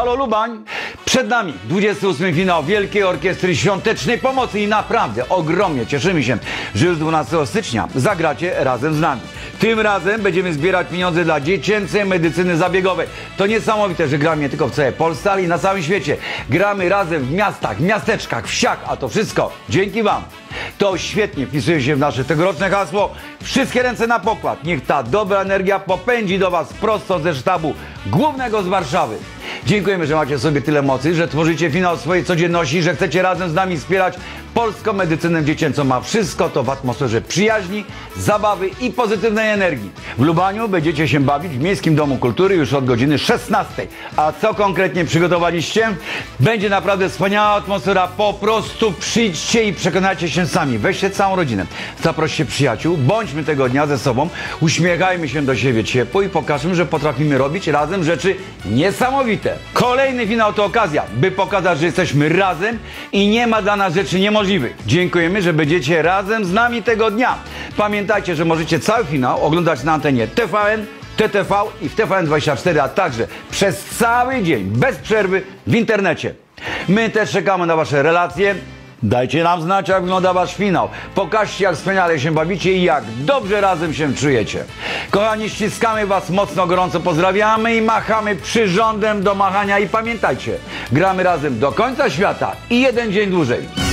Halo Lubań! Przed nami 28. finał Wielkiej Orkiestry Świątecznej Pomocy i naprawdę ogromnie cieszymy się, że już 12 stycznia zagracie razem z nami. Tym razem będziemy zbierać pieniądze dla dziecięcej medycyny zabiegowej. To niesamowite, że gramy nie tylko w całej Polsce, ale i na całym świecie. Gramy razem w miastach, miasteczkach, wsiach, a to wszystko dzięki Wam. To świetnie wpisuje się w nasze tegoroczne hasło. Wszystkie ręce na pokład. Niech ta dobra energia popędzi do Was prosto ze sztabu głównego z Warszawy. Dziękujemy, że macie w sobie tyle mocy, że tworzycie finał swojej codzienności, że chcecie razem z nami wspierać polską medycynę dziecięcą. A wszystko to w atmosferze przyjaźni, zabawy i pozytywnej energii. W Lubaniu będziecie się bawić w Miejskim Domu Kultury już od godziny 16. A co konkretnie przygotowaliście? Będzie naprawdę wspaniała atmosfera. Po prostu przyjdźcie i przekonajcie się sami. Weźcie całą rodzinę. Zaproście przyjaciół. Bądźmy tego dnia ze sobą. Uśmiechajmy się do siebie ciepło i pokażmy, że potrafimy robić razem rzeczy niesamowite. Kolejny finał to okazja, by pokazać, że jesteśmy razem i nie ma dla nas rzeczy niemożliwych. Dziękujemy, że będziecie razem z nami tego dnia. Pamiętajcie, że możecie cały finał oglądać na antenie TVN, TTV i w TVN24, a także przez cały dzień, bez przerwy w internecie. My też czekamy na Wasze relacje. Dajcie nam znać, jak wygląda Wasz finał. Pokażcie, jak wspaniale się bawicie i jak dobrze razem się czujecie. Kochani, ściskamy Was mocno, gorąco pozdrawiamy i machamy przyrządem do machania. I pamiętajcie, gramy razem do końca świata i jeden dzień dłużej.